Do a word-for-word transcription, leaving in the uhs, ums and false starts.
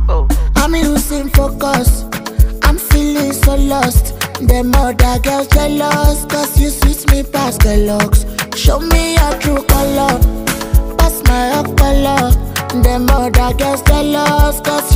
I'm losing focus, I'm feeling so lost. Them other girls jealous, cause you sweet me past the looks. Show me your true color, pass my color. Them other girls jealous, cause